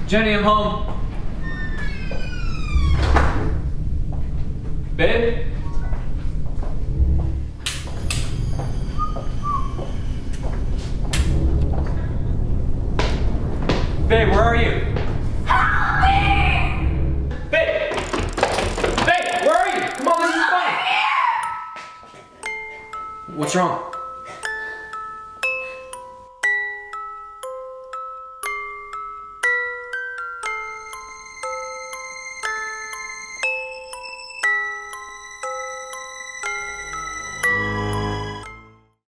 Jenny, I'm home. Babe? Babe, where are you? Help me! Babe! Babe, where are you? Come on, this is fun! What's wrong?